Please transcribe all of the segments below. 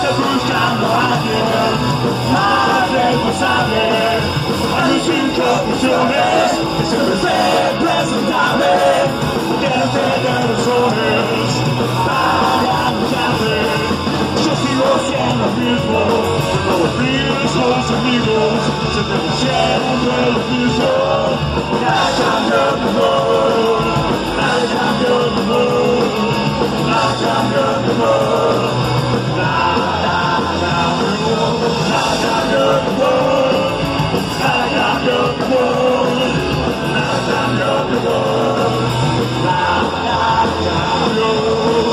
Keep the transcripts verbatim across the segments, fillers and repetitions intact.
buscando a alguien más responsable. Hay cinco opciones que siempre es presentable. Quiero tener razones para lucharte. Yo sigo siendo el mismo, con los mismos amigos, siempre siempre lo mismo. Nada cambia el amor, nada cambia el amor, nada cambia el amor. Nada cambia el amor, nada cambia el amor, nada cambia el amor, nada cambia el amor, nada cambia.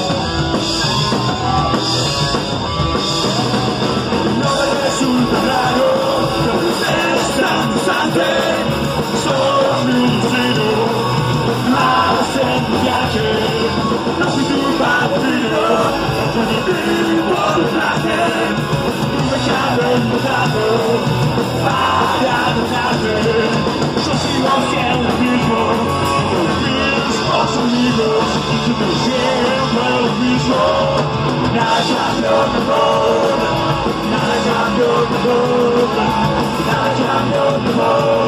No me resulta raro, no me es tan distante, soy mi destino, más en mi viaje, no soy tu padrino, no puedo vivir por delante, nunca llamo el potato para notarte, yo sigo siendo el mismo, con los mismos amigos, siempre siempre lo mismo, nada cambia el amor. Nada cambia el amor, nada cambia el amor.